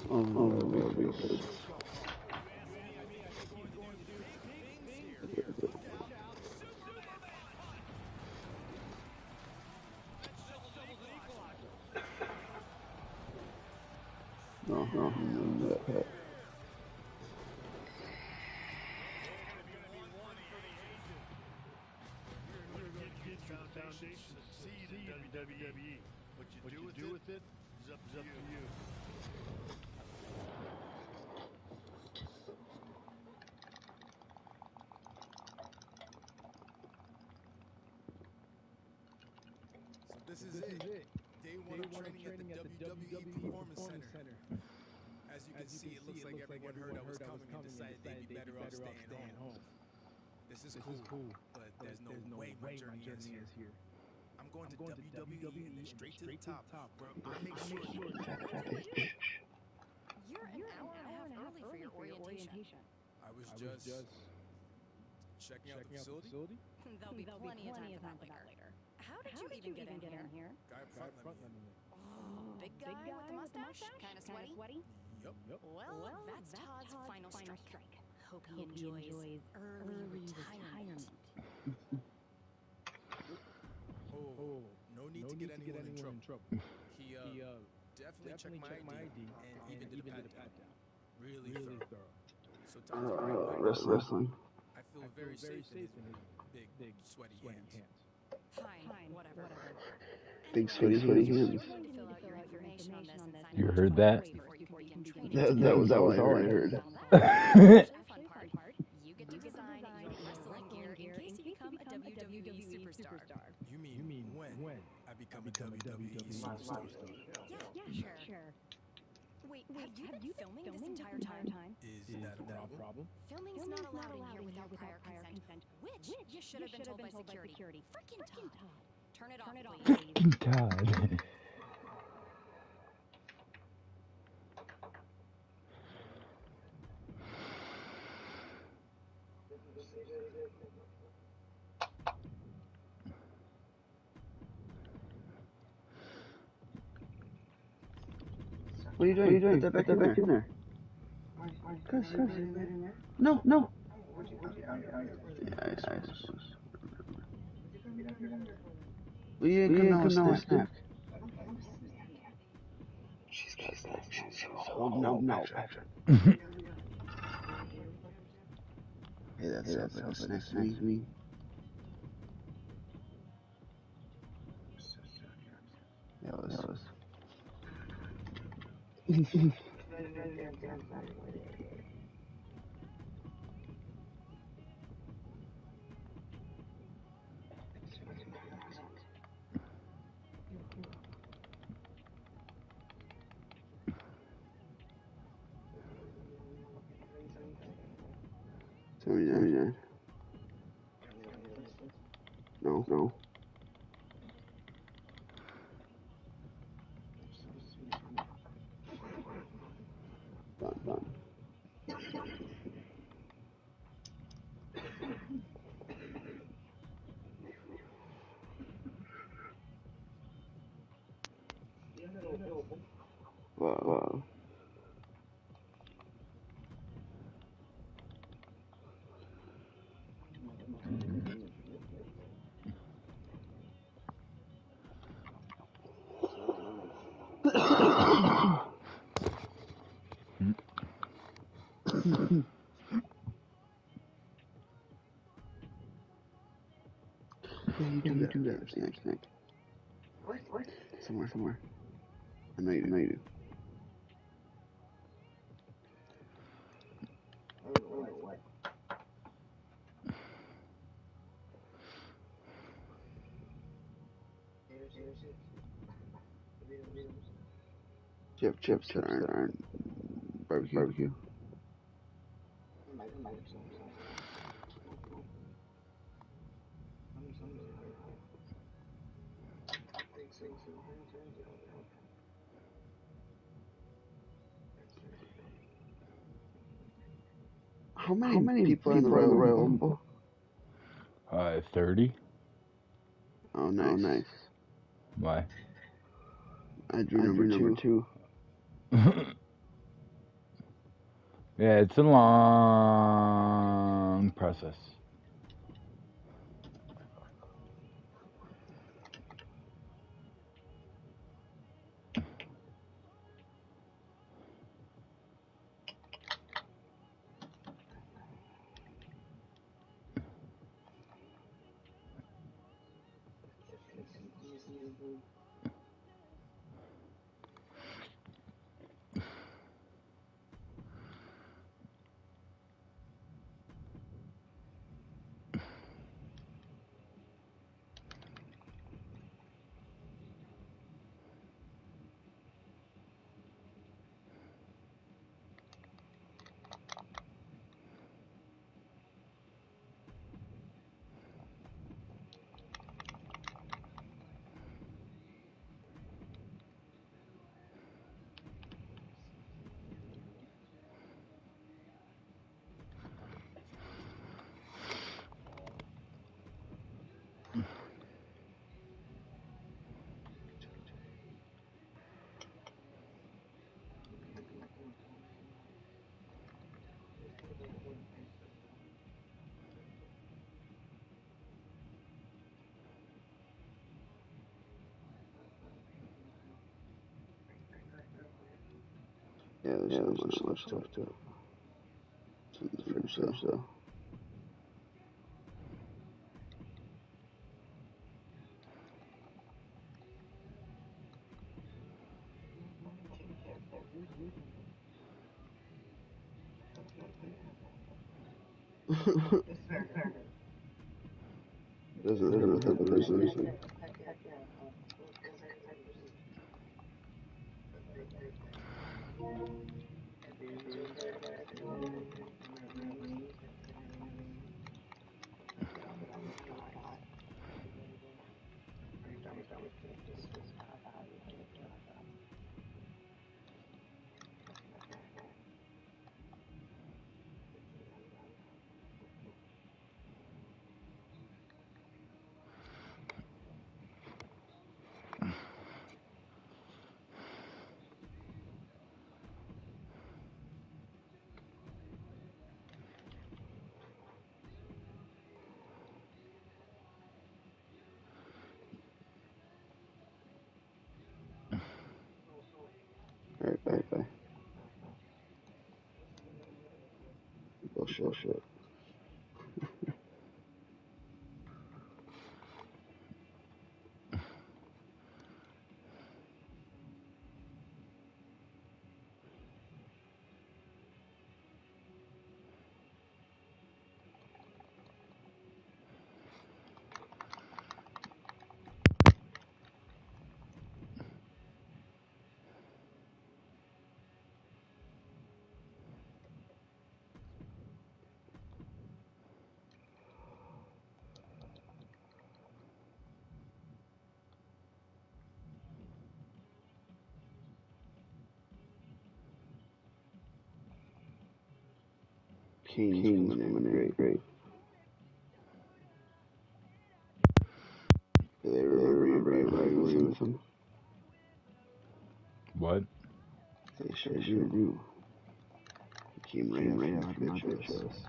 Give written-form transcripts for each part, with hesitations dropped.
that'll be good. No, that. Foundation succeed in WWE. What you do with it is up to you. So this is it. Day one of training at the WWE Performance Center. As you can see, it looks like everyone heard I was coming and decided they'd be better off staying home. This is cool, but there's no way my journey ends here. I'm going to WWE and then straight to the top, where I make sure. You're an hour and a half early for your orientation. I was just checking out the facility. There'll be plenty of time for that later. How did you even get in here? Guy up front let me in. Oh, big guy with the mustache? Kinda sweaty? Yep. Well, that's Todd's final strike. Hope he enjoys early retirement. Oh, no need to get anyone in trouble. He definitely checked my ID and even did a pat down. Really thorough. So Todd's Wrestling. I feel very safe in his big sweaty hands. Fine, whatever. Big sweaty hands. You heard that? That was all I heard. Fun part, you get to design your wrestling gear in case you become a WWE superstar. You mean when I become a WWE superstar? Yeah, sure. Wait, have you been filming this entire time? Is that a problem? Filming's not allowed in here without prior consent, which you should have been told by security. Frickin' Todd. Turn it off, please. Todd. What are you doing? Put that back in there. Cuz. No. Yeah, I suppose. We didn't come now, snack. She's holding out now, Patrick. Hey, that's like a snack to me. Yeah, that was. Tell me that. No. Done. Wow. You do that, snack. What? Somewhere. I know you do. Chips that aren't barbecue. How many people are in the Royal Rumble? 30. Oh, nice. Why? I drew number two. Yeah, it's a long process. Yeah, there's so much stuff to finish though. Doesn't hurt the losing. Alright, bye. Bullshit. Kane's coming in, great. Do they remember I arguing with him? What? They sure do. He came right after my bitch ass.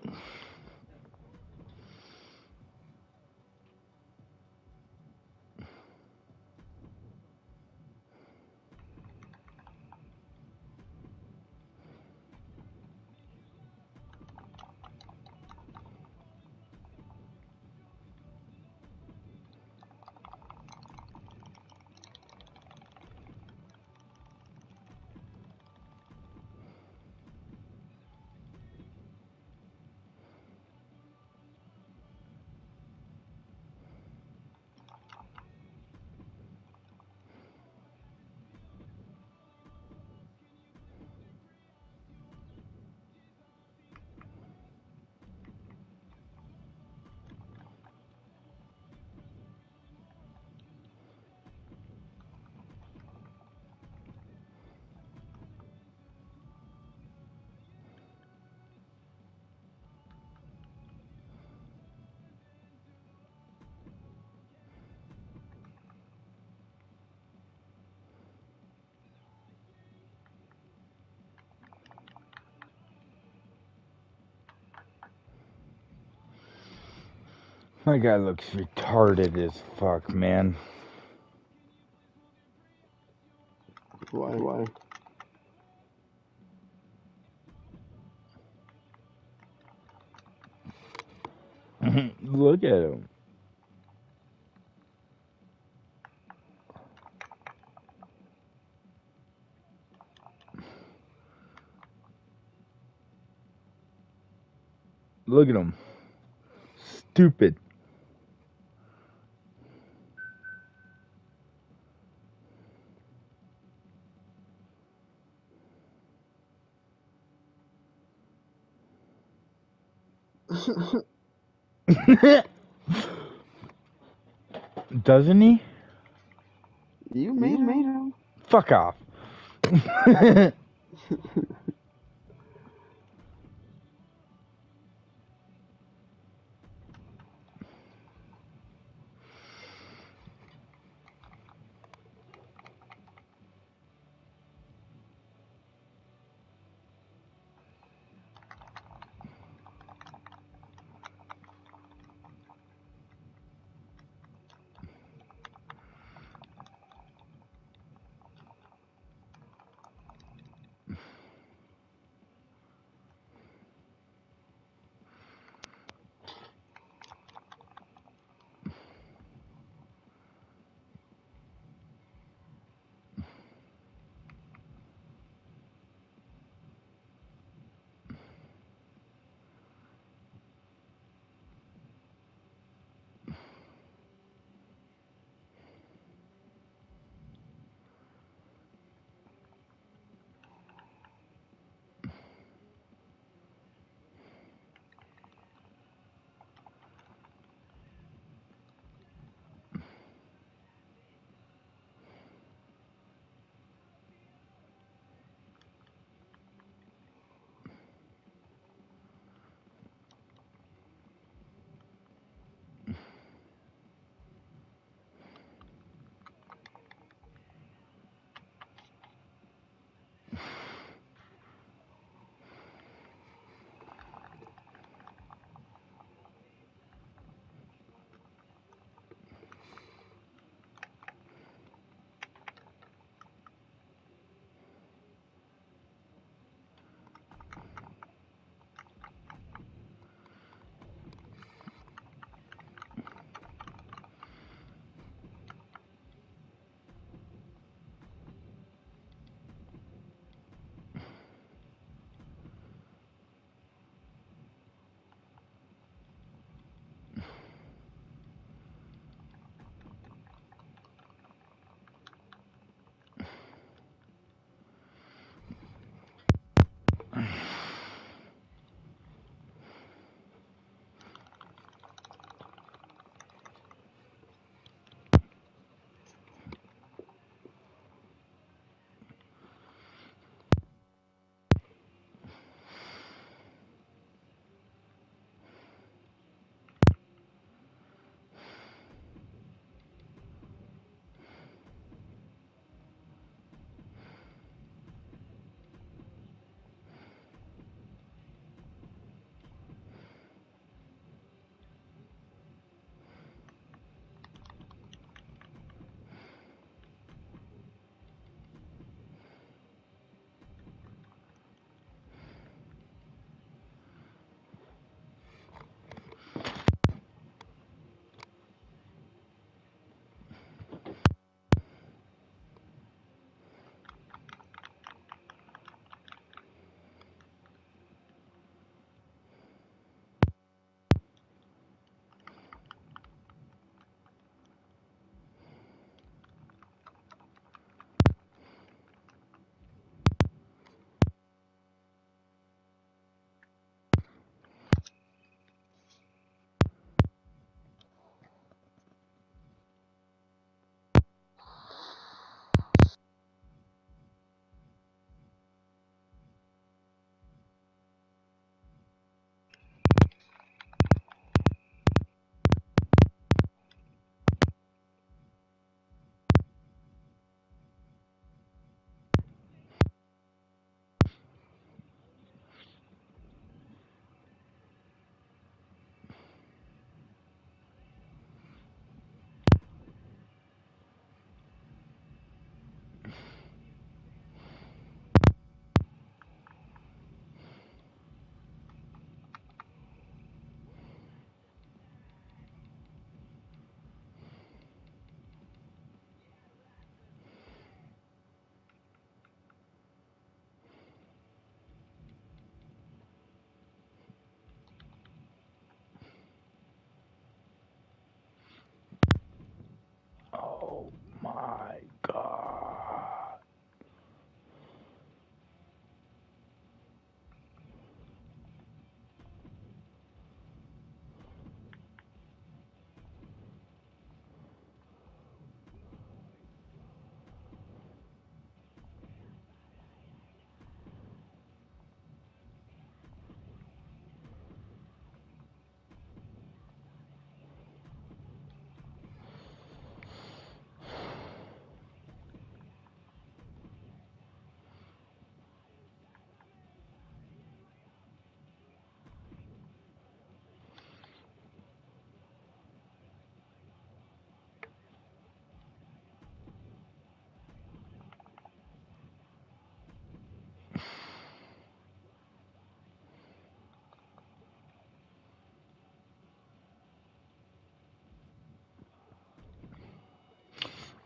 My guy looks retarded as fuck, man. Why? Look at him. Look at him. Stupid. Doesn't he? You made him. Fuck off.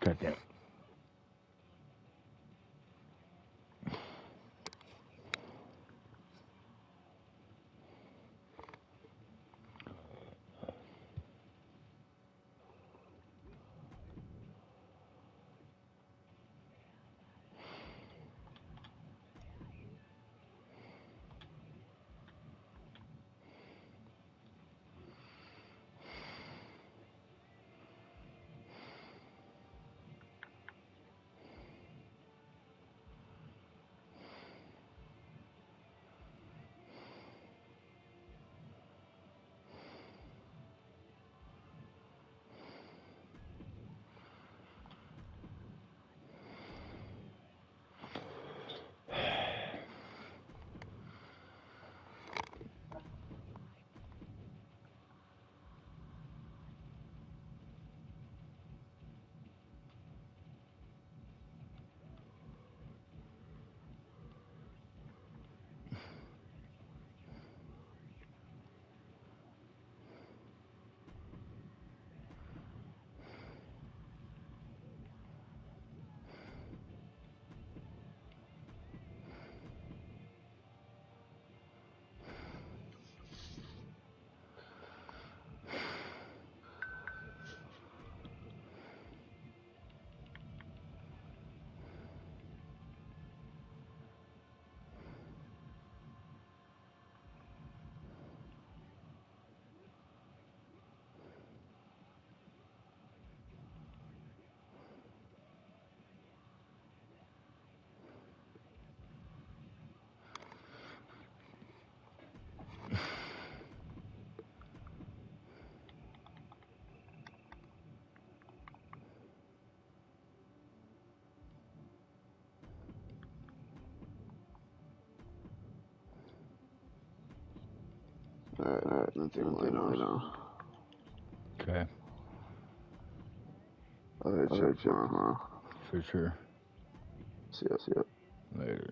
God damn it. Alright, nothing right now. Okay, I'll hit you up tomorrow. for sure. See ya. Later.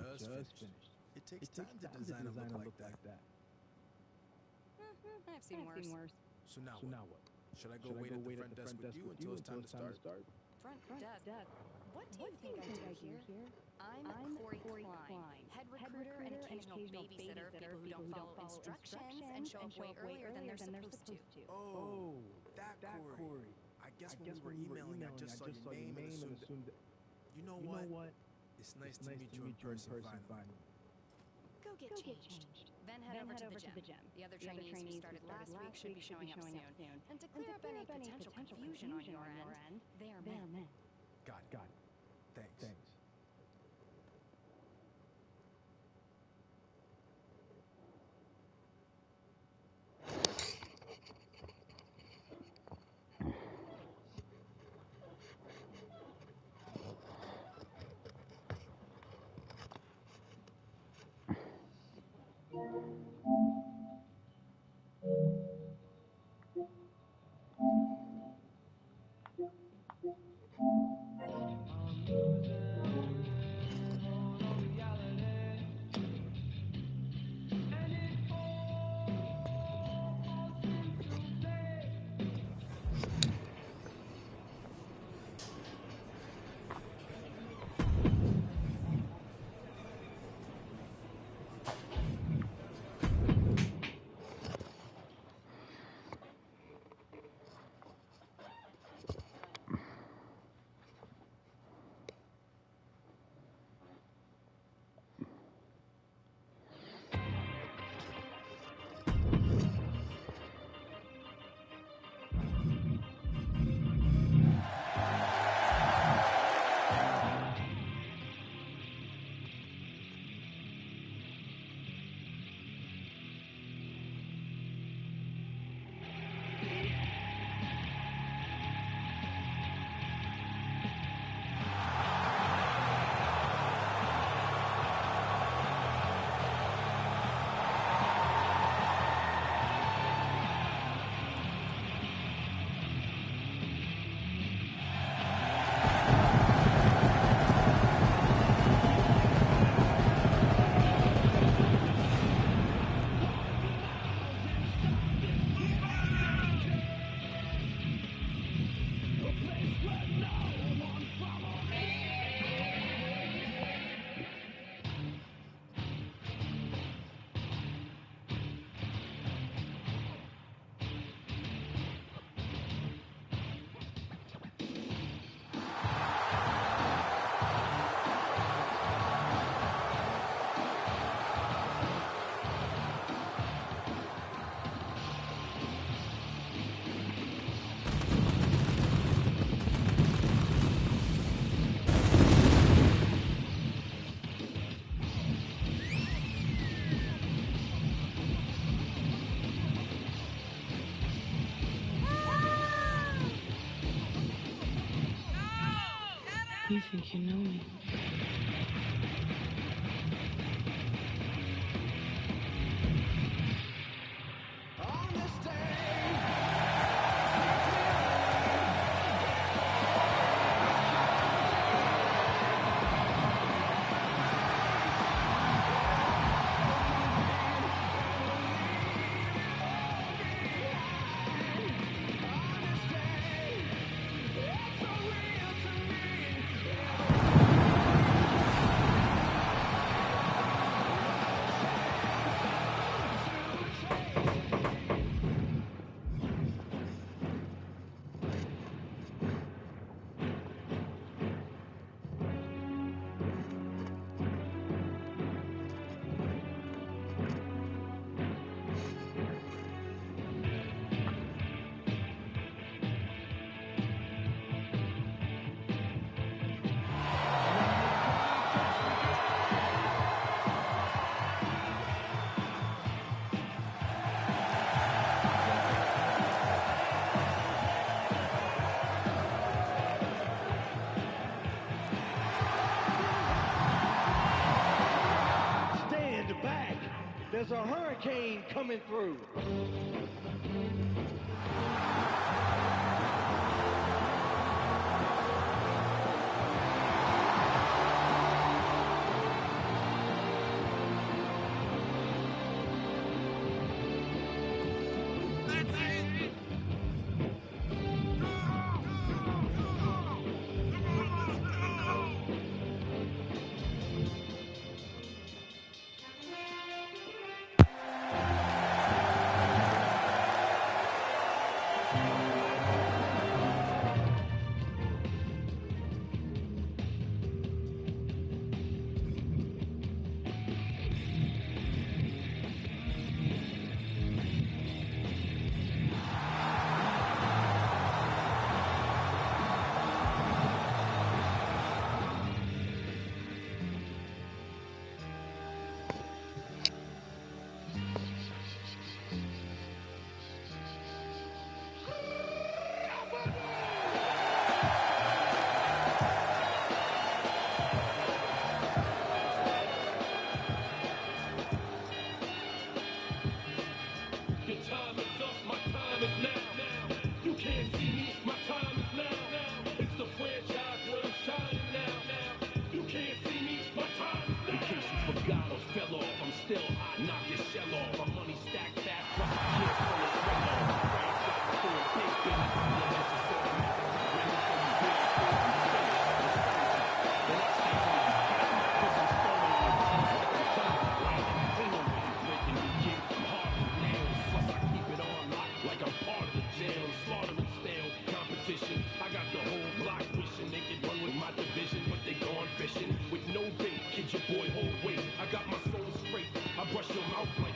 just finished. It takes time to design a look like that. I've seen worse. So now what? Should I go wait at the front desk with you until it's time to start? Front desk. What do you think I do here? I'm Corey Klein, head recruiter and occasional babysitter of people who don't follow instructions and show up way earlier than they're supposed to. Oh, that Corey. I guess when we were emailing, I just saw your name and assumed that... You know what? It's nice to meet you in person finally. Go get changed. Then head over to the gym. The other trainees who started last week should be showing up soon. And to clear up any potential confusion on your end, they are men. Got it. Thanks. You think you know me? There's a hurricane coming through. With no bait, kid your boy hold weight. I got my soul straight. I brush your mouth like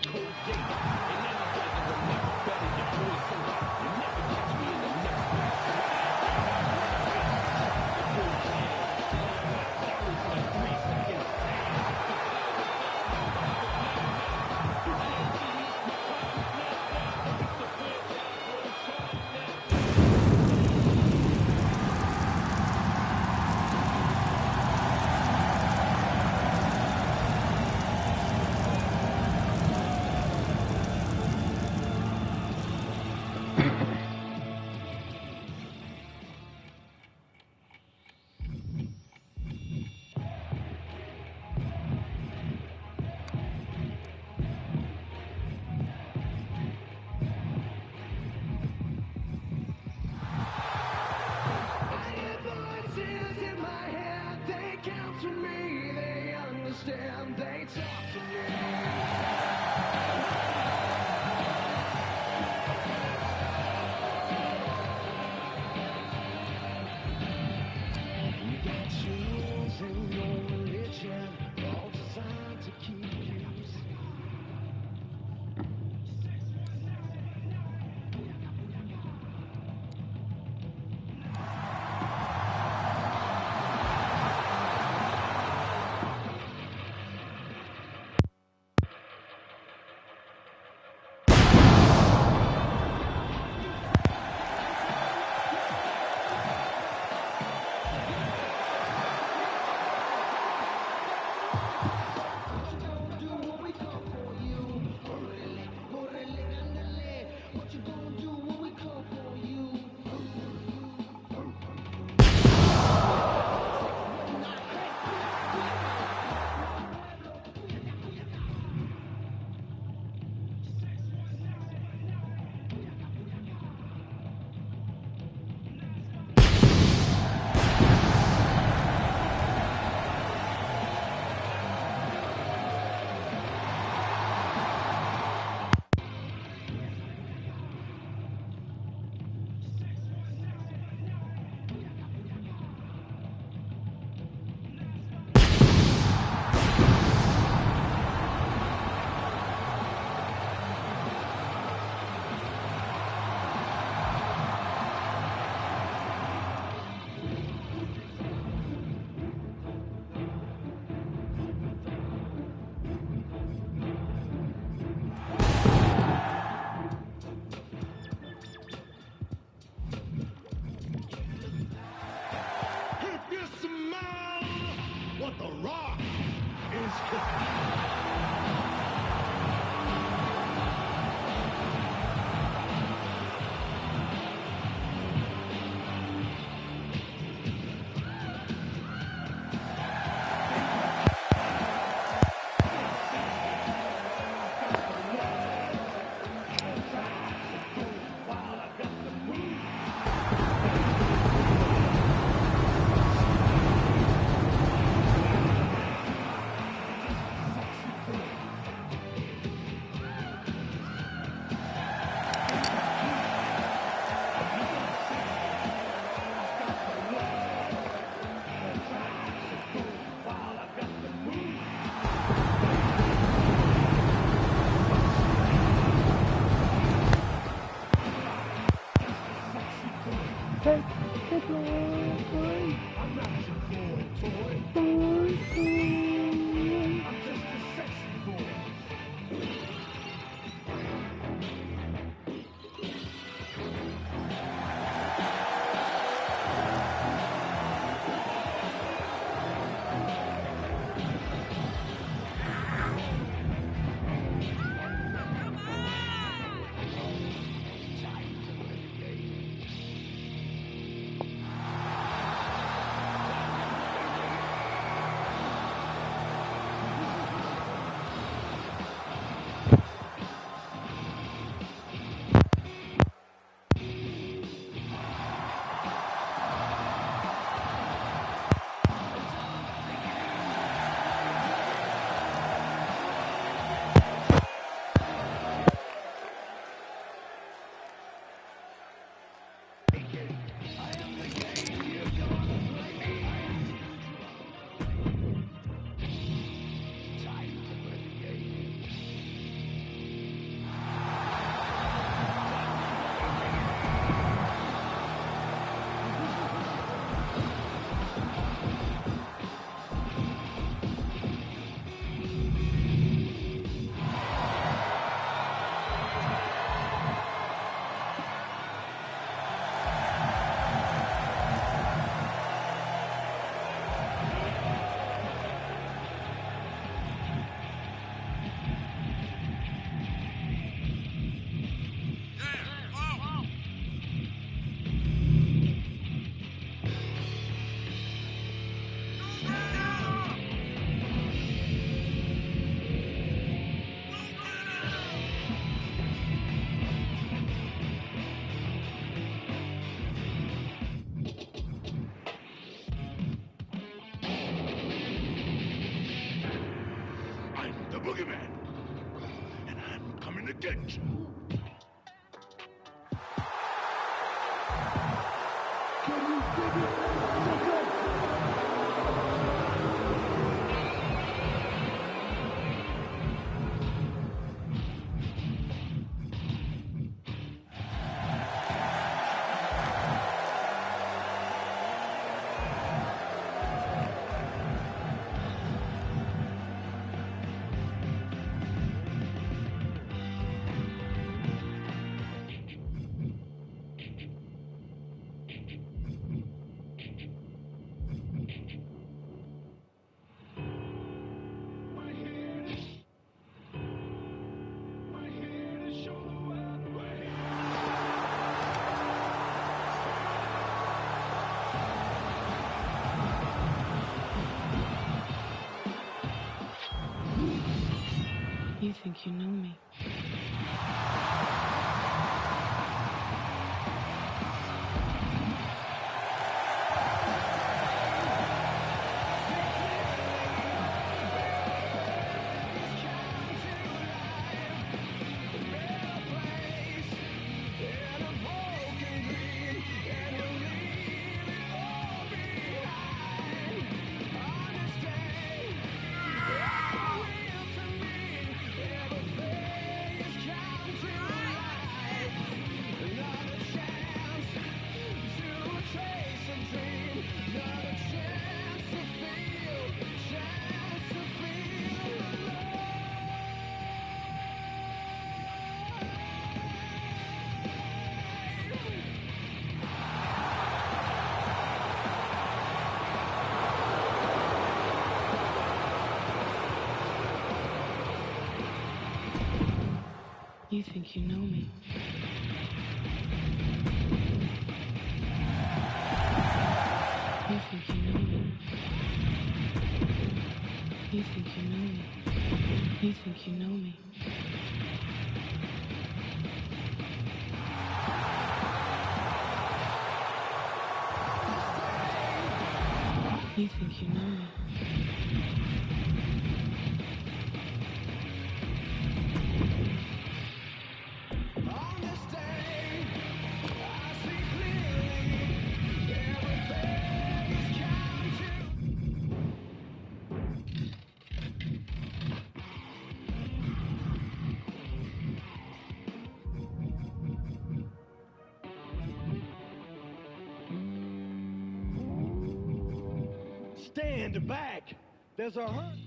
gonna get you. Can you dig it? You think you know me? You think you know me? You think you know me? You think you know me? You think you know me? You think you know me? Stand back. There's a hurt.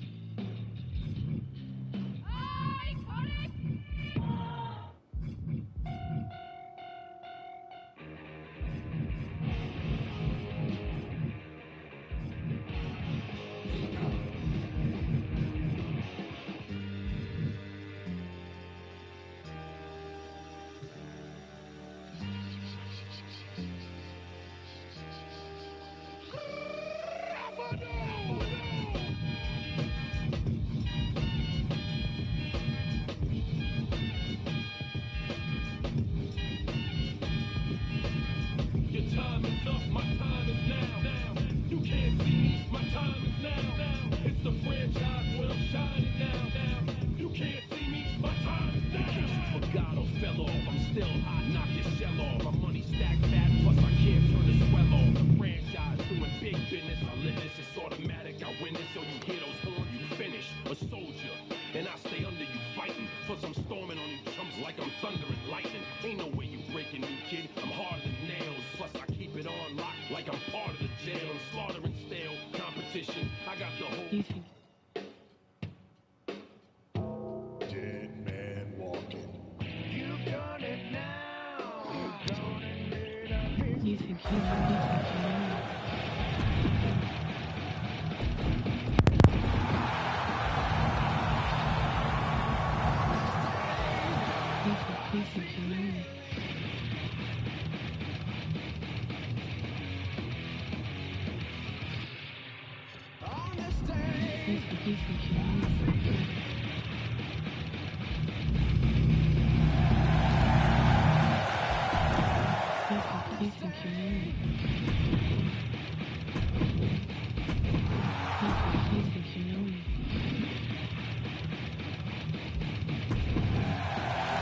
Your time is up, my time is now. You can't see me, my time is now. It's the franchise where I'm shining now. You can't see me, my time is now. In case you forgot or fell off, I'm still hot, knock your shell off. My money stacked fat, plus I can't turn the swell off. The franchise doing big business, I live this, it's automatic. I win this, so you hear those horns, you finish. A soldier, and I stay under you fighting. Plus I'm storming on you chumps like I'm thunder and lightning. Ain't no way you breaking me, kid. I'm harder than nails. Plus I keep it on lock like I'm part of the jail. I'm slaughtering stale competition. I got the whole. You think Dead man walking. You've done it now. You've done it. you think you know me? You think you know me? You think you know me? You think you know me? You think you know me?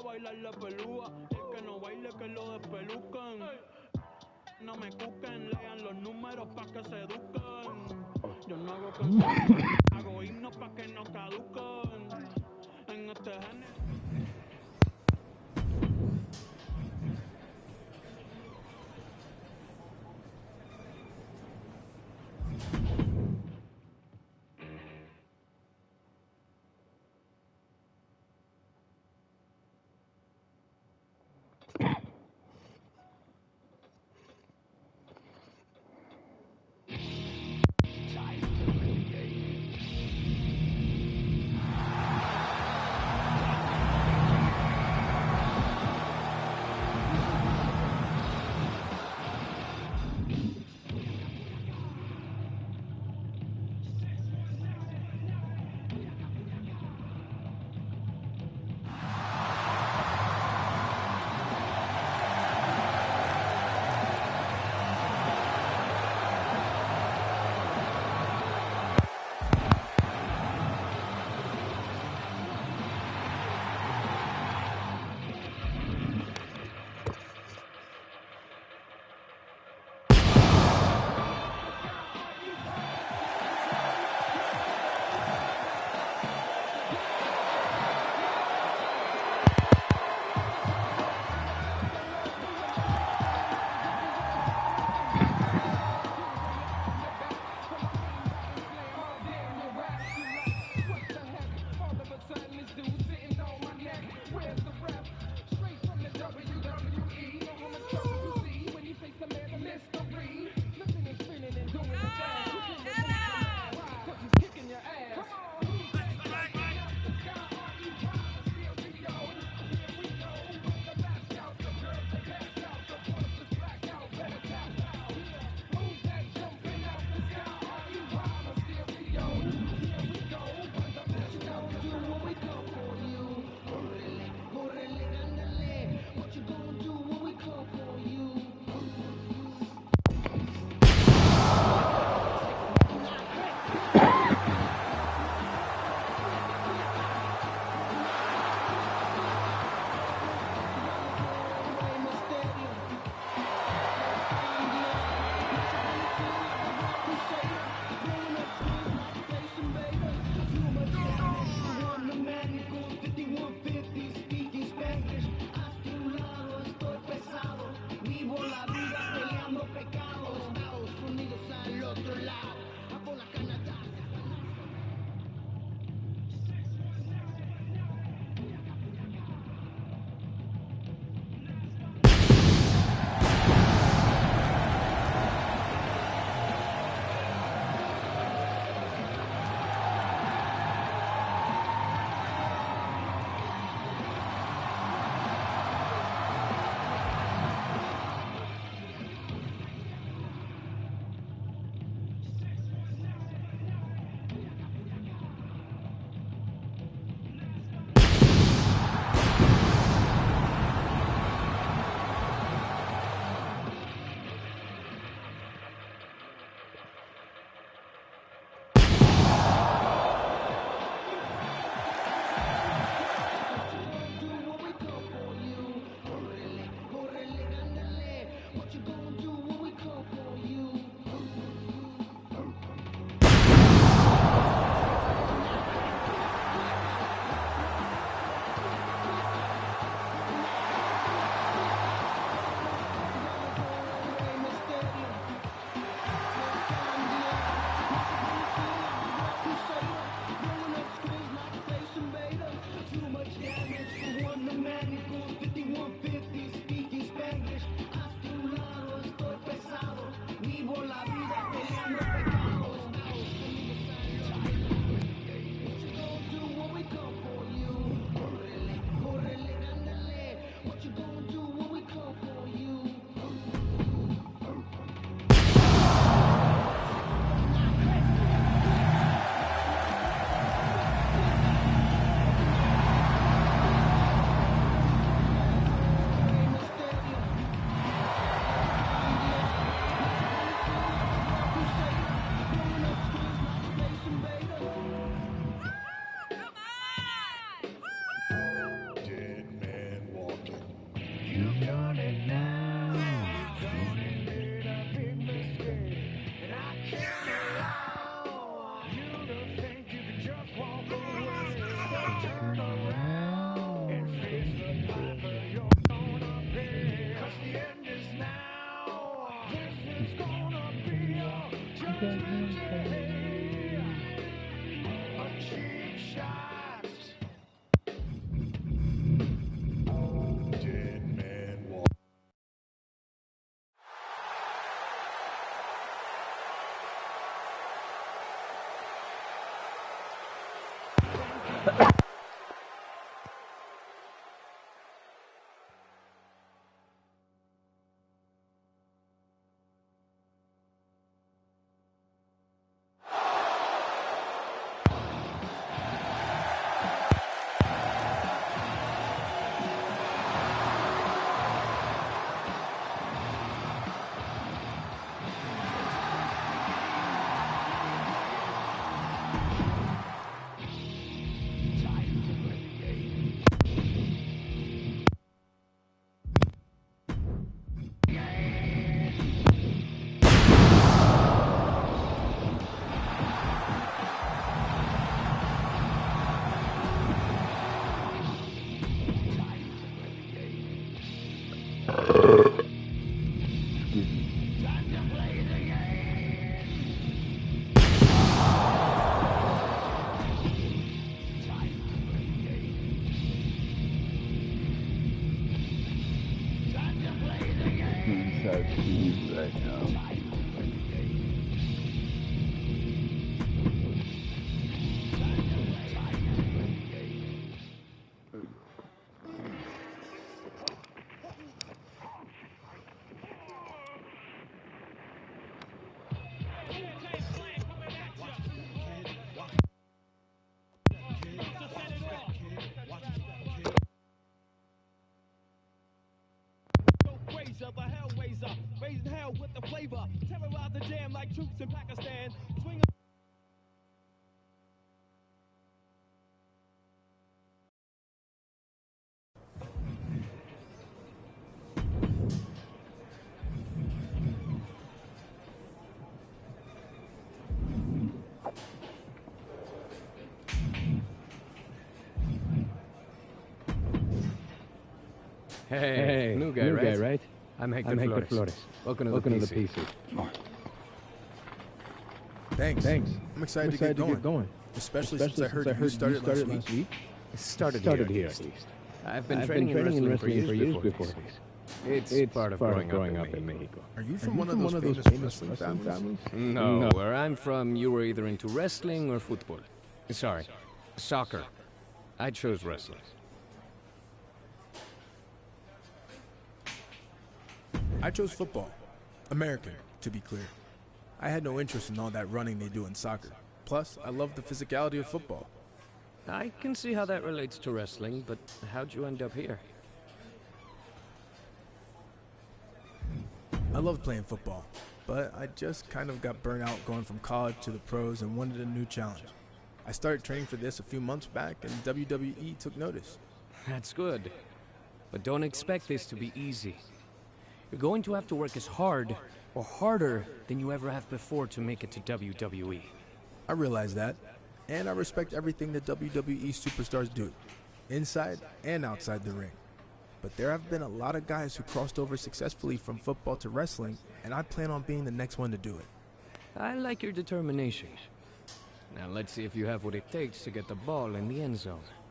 bailar la pelúa. El que no baile que lo despelucan. No me cuquen, lean los números pa' que se eduquen. Yo no hago canciones, hago himnos pa' que no caduquen. En este género. A cheap shot. Dead man walk. He's so cute right now. The Hellraiser, raising hell with the flavor, terrorize the jam like troops in Pakistan. Swing Hey, new guy, right? I'm Hector Flores. Welcome to the PC. Thanks. I'm excited to get going. Especially since I heard you started last week. It started here at least. I've been training in wrestling for years before this. It's part of growing up in Mexico. Are you from one of those famous wrestling families? No, where I'm from, you were either into wrestling or football. Sorry, soccer. I chose wrestling. I chose football. American, to be clear. I had no interest in all that running they do in soccer. Plus, I love the physicality of football. I can see how that relates to wrestling, but how'd you end up here? I love playing football, but I just kind of got burnt out going from college to the pros and wanted a new challenge. I started training for this a few months back, and WWE took notice. That's good. But don't expect this to be easy. You're going to have to work as hard or harder than you ever have before to make it to WWE. I realize that, and I respect everything that WWE superstars do, inside and outside the ring. But there have been a lot of guys who crossed over successfully from football to wrestling, and I plan on being the next one to do it. I like your determination. Now let's see if you have what it takes to get the ball in the end zone.